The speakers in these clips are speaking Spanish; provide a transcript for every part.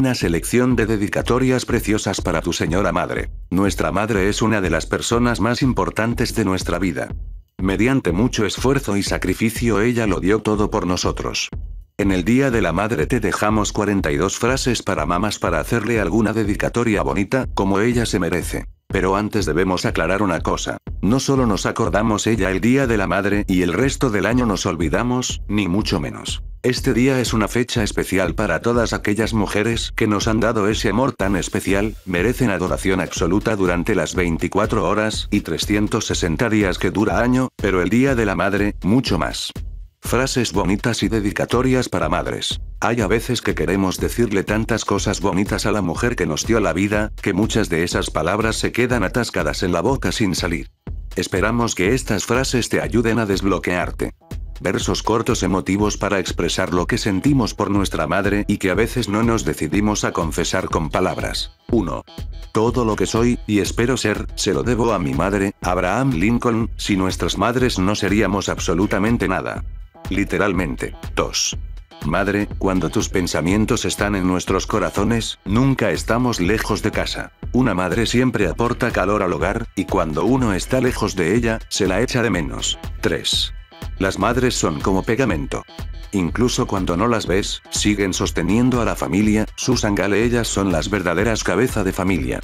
una selección de dedicatorias preciosas para tu señora madre. Nuestra madre es una de las personas más importantes de nuestra vida. Mediante mucho esfuerzo y sacrificio ella lo dio todo por nosotros. En el Día de la Madre te dejamos 42 frases para mamás para hacerle alguna dedicatoria bonita, como ella se merece. Pero antes debemos aclarar una cosa. No solo nos acordamos ella el Día de la Madre y el resto del año nos olvidamos, ni mucho menos. Este día es una fecha especial para todas aquellas mujeres que nos han dado ese amor tan especial, merecen adoración absoluta durante las 24 horas y 360 días que dura año, pero el Día de la Madre, mucho más. Frases bonitas y dedicatorias para madres. Hay a veces que queremos decirle tantas cosas bonitas a la mujer que nos dio la vida, que muchas de esas palabras se quedan atascadas en la boca sin salir. Esperamos que estas frases te ayuden a desbloquearte. Versos cortos emotivos para expresar lo que sentimos por nuestra madre y que a veces no nos decidimos a confesar con palabras. 1. Todo lo que soy, y espero ser, se lo debo a mi madre, Abraham Lincoln. Sin nuestras madres no seríamos absolutamente nada. Literalmente. 2. Madre, cuando tus pensamientos están en nuestros corazones, nunca estamos lejos de casa. Una madre siempre aporta calor al hogar, y cuando uno está lejos de ella, se la echa de menos. 3. Las madres son como pegamento. Incluso cuando no las ves, siguen sosteniendo a la familia. Susan Gale, ellas son las verdaderas cabeza de familia.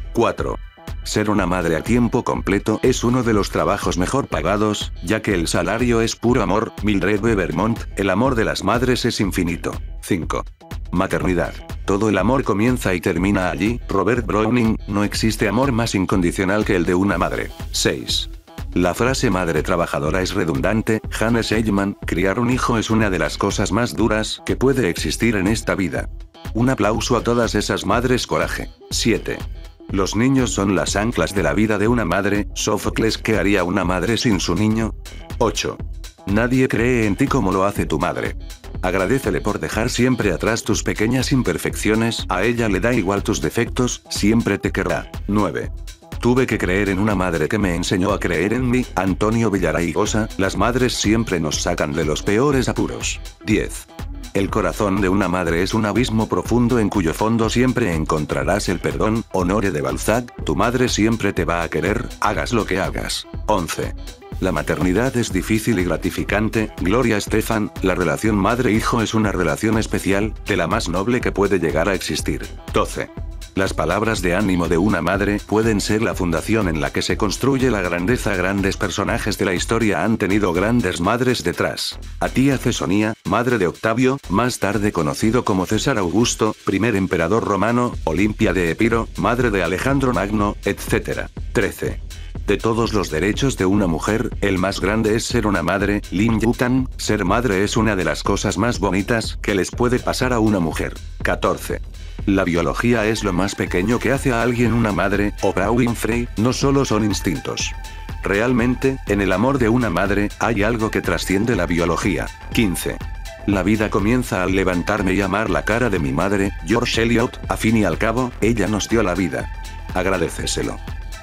4. Ser una madre a tiempo completo es uno de los trabajos mejor pagados, ya que el salario es puro amor. Mildred B. Vermont, el amor de las madres es infinito. 5. Maternidad. Todo el amor comienza y termina allí. Robert Browning, no existe amor más incondicional que el de una madre. 6. La frase madre trabajadora es redundante. Hannes Eichmann, criar un hijo es una de las cosas más duras que puede existir en esta vida. Un aplauso a todas esas madres, coraje. 7. Los niños son las anclas de la vida de una madre. Sófocles, ¿qué haría una madre sin su niño? 8. Nadie cree en ti como lo hace tu madre. Agradécele por dejar siempre atrás tus pequeñas imperfecciones, a ella le da igual tus defectos, siempre te querrá. 9. Tuve que creer en una madre que me enseñó a creer en mí. Antonio Villaraigosa, las madres siempre nos sacan de los peores apuros. 10. El corazón de una madre es un abismo profundo en cuyo fondo siempre encontrarás el perdón. Honoré de Balzac, tu madre siempre te va a querer, hagas lo que hagas. 11. La maternidad es difícil y gratificante. Gloria Estefan, la relación madre-hijo es una relación especial, de la más noble que puede llegar a existir. 12. Las palabras de ánimo de una madre pueden ser la fundación en la que se construye la grandeza. Grandes personajes de la historia han tenido grandes madres detrás. A tía Cesonía, madre de Octavio, más tarde conocido como César Augusto, primer emperador romano, Olimpia de Epiro, madre de Alejandro Magno, etc. 13. De todos los derechos de una mujer, el más grande es ser una madre. Lin Yutan, ser madre es una de las cosas más bonitas que les puede pasar a una mujer. 14. La biología es lo más pequeño que hace a alguien una madre. Oprah Winfrey, no solo son instintos. Realmente, en el amor de una madre, hay algo que trasciende la biología. 15. La vida comienza al levantarme y amar la cara de mi madre. George Eliot, a fin y al cabo, ella nos dio la vida. Agradéceselo.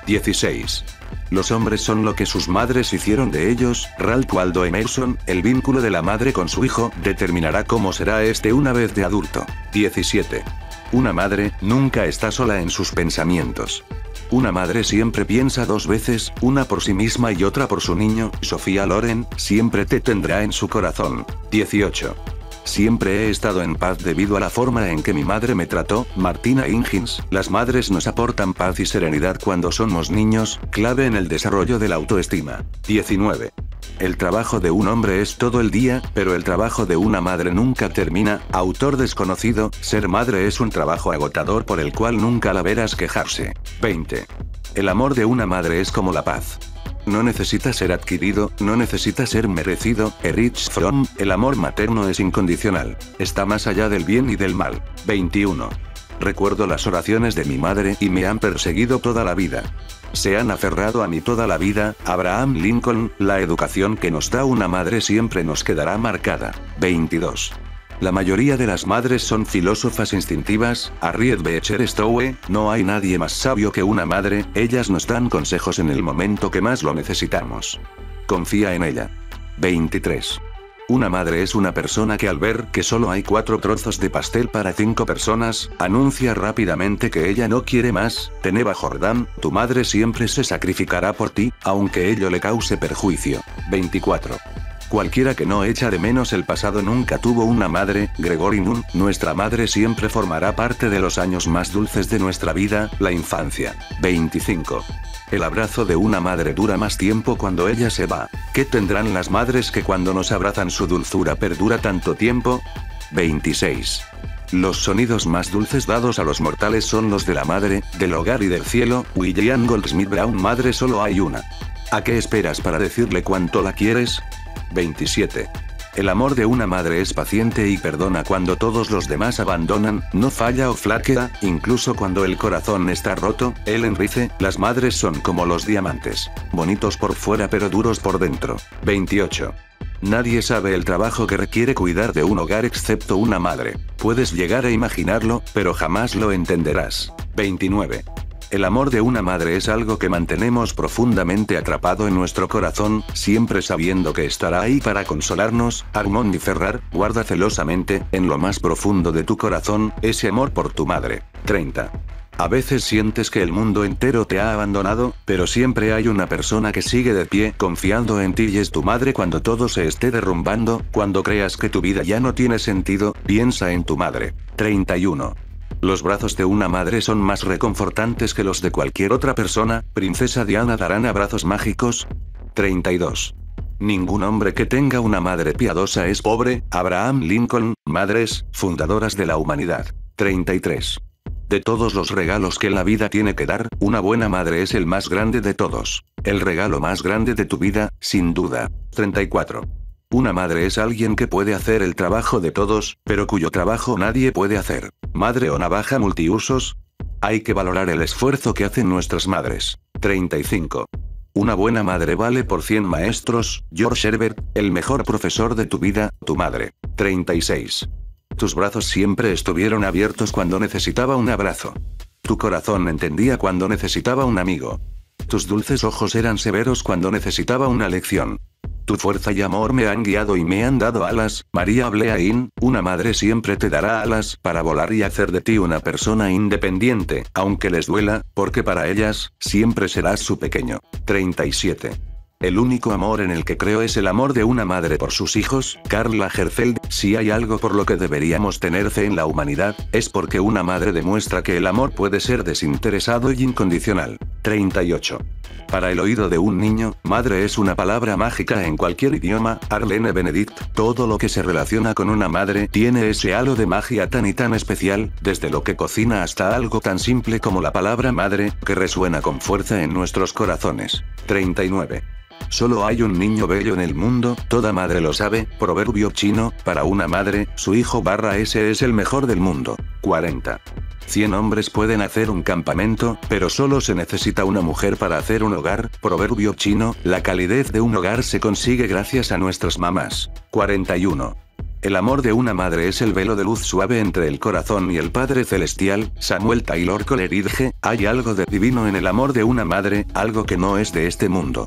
16. Los hombres son lo que sus madres hicieron de ellos. Ralph Waldo Emerson, el vínculo de la madre con su hijo determinará cómo será este una vez de adulto. 17. Una madre nunca está sola en sus pensamientos. Una madre siempre piensa dos veces, una por sí misma y otra por su niño. Sofía Loren, siempre te tendrá en su corazón. 18. Siempre he estado en paz debido a la forma en que mi madre me trató. Martina Hingis, las madres nos aportan paz y serenidad cuando somos niños, clave en el desarrollo de la autoestima. 19. El trabajo de un hombre es todo el día, pero el trabajo de una madre nunca termina. Autor desconocido, ser madre es un trabajo agotador por el cual nunca la verás quejarse. 20. El amor de una madre es como la paz. No necesita ser adquirido, no necesita ser merecido. Erich Fromm, el amor materno es incondicional. Está más allá del bien y del mal. 21. Recuerdo las oraciones de mi madre y me han perseguido toda la vida. Se han aferrado a mí toda la vida. Abraham Lincoln, la educación que nos da una madre siempre nos quedará marcada. 22. La mayoría de las madres son filósofas instintivas. Harriet Beecher Stowe, no hay nadie más sabio que una madre, ellas nos dan consejos en el momento que más lo necesitamos. Confía en ella. 23. Una madre es una persona que al ver que solo hay 4 trozos de pastel para 5 personas, anuncia rápidamente que ella no quiere más. Teneva Jordán, tu madre siempre se sacrificará por ti, aunque ello le cause perjuicio. 24. Cualquiera que no echa de menos el pasado nunca tuvo una madre. Gregory Nun, nuestra madre siempre formará parte de los años más dulces de nuestra vida, la infancia. 25. El abrazo de una madre dura más tiempo cuando ella se va. ¿Qué tendrán las madres que cuando nos abrazan su dulzura perdura tanto tiempo? 26. Los sonidos más dulces dados a los mortales son los de la madre, del hogar y del cielo. William Goldsmith Brown. Madre solo hay una. ¿A qué esperas para decirle cuánto la quieres? 27. El amor de una madre es paciente y perdona cuando todos los demás abandonan, no falla o flaquea, incluso cuando el corazón está roto. Ellen Rice, las madres son como los diamantes, bonitos por fuera pero duros por dentro. 28. Nadie sabe el trabajo que requiere cuidar de un hogar excepto una madre. Puedes llegar a imaginarlo, pero jamás lo entenderás. 29. El amor de una madre es algo que mantenemos profundamente atrapado en nuestro corazón, siempre sabiendo que estará ahí para consolarnos. Armand Ferrar, guarda celosamente, en lo más profundo de tu corazón, ese amor por tu madre. 30. A veces sientes que el mundo entero te ha abandonado, pero siempre hay una persona que sigue de pie, confiando en ti y es tu madre cuando todo se esté derrumbando, cuando creas que tu vida ya no tiene sentido, piensa en tu madre. 31. Los brazos de una madre son más reconfortantes que los de cualquier otra persona. Princesa Diana darán abrazos mágicos. 32. Ningún hombre que tenga una madre piadosa es pobre. Abraham Lincoln. Madres, fundadoras de la humanidad. 33. De todos los regalos que la vida tiene que dar, una buena madre es el más grande de todos. El regalo más grande de tu vida, sin duda. 34. Una madre es alguien que puede hacer el trabajo de todos, pero cuyo trabajo nadie puede hacer. Madre o navaja multiusos. Hay que valorar el esfuerzo que hacen nuestras madres. 35. Una buena madre vale por 100 maestros. George Herbert, el mejor profesor de tu vida, tu madre. 36. Tus brazos siempre estuvieron abiertos cuando necesitaba un abrazo. Tu corazón entendía cuando necesitaba un amigo. Tus dulces ojos eran severos cuando necesitaba una lección. Tu fuerza y amor me han guiado y me han dado alas. María Bleain, una madre siempre te dará alas para volar y hacer de ti una persona independiente, aunque les duela, porque para ellas, siempre serás su pequeño. 37. El único amor en el que creo es el amor de una madre por sus hijos. Karl Lagerfeld, si hay algo por lo que deberíamos tener fe en la humanidad, es porque una madre demuestra que el amor puede ser desinteresado y incondicional. 38. Para el oído de un niño, madre es una palabra mágica en cualquier idioma. Arlene Benedict, todo lo que se relaciona con una madre tiene ese halo de magia tan y tan especial, desde lo que cocina hasta algo tan simple como la palabra madre, que resuena con fuerza en nuestros corazones. 39. Solo hay un niño bello en el mundo, toda madre lo sabe. Proverbio chino, para una madre, su hijo ese es el mejor del mundo. 40. 100 hombres pueden hacer un campamento, pero solo se necesita una mujer para hacer un hogar. Proverbio chino, la calidez de un hogar se consigue gracias a nuestras mamás. 41. El amor de una madre es el velo de luz suave entre el corazón y el Padre Celestial. Samuel Taylor Coleridge, hay algo de divino en el amor de una madre, algo que no es de este mundo.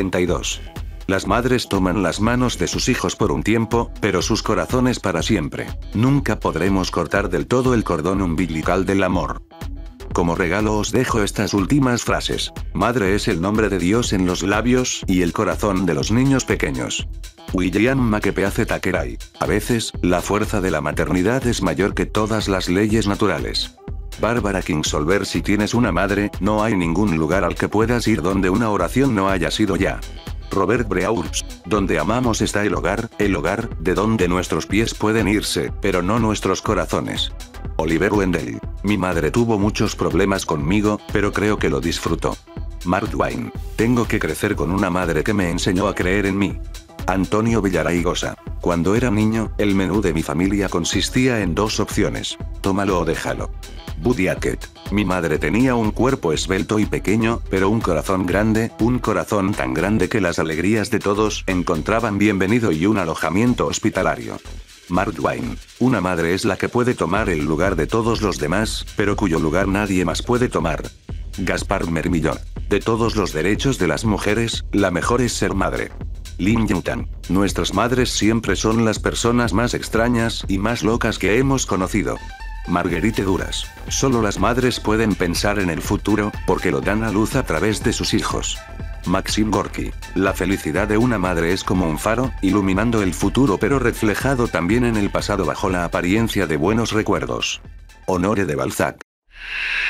42. Las madres toman las manos de sus hijos por un tiempo, pero sus corazones para siempre. Nunca podremos cortar del todo el cordón umbilical del amor. Como regalo os dejo estas últimas frases. Madre es el nombre de Dios en los labios y el corazón de los niños pequeños. William Makepeace Thackeray. A veces, la fuerza de la maternidad es mayor que todas las leyes naturales. Barbara Kingsolver. Si tienes una madre, no hay ningún lugar al que puedas ir donde una oración no haya sido ya. Robert Breaux. Donde amamos está el hogar, de donde nuestros pies pueden irse, pero no nuestros corazones. Oliver Wendell. Mi madre tuvo muchos problemas conmigo, pero creo que lo disfrutó. Mark Twain. Tengo que crecer con una madre que me enseñó a creer en mí. Antonio Villaraigosa. Cuando era niño, el menú de mi familia consistía en 2 opciones: tómalo o déjalo. Buddy Hackett. Mi madre tenía un cuerpo esbelto y pequeño, pero un corazón grande, un corazón tan grande que las alegrías de todos encontraban bienvenido y un alojamiento hospitalario. Mark Twain. Una madre es la que puede tomar el lugar de todos los demás, pero cuyo lugar nadie más puede tomar. Gaspar Mermillot. De todos los derechos de las mujeres, la mejor es ser madre. Lin Yutan. Nuestras madres siempre son las personas más extrañas y más locas que hemos conocido. Marguerite Duras. Solo las madres pueden pensar en el futuro, porque lo dan a luz a través de sus hijos. Maxim Gorky. La felicidad de una madre es como un faro, iluminando el futuro pero reflejado también en el pasado bajo la apariencia de buenos recuerdos. Honore de Balzac.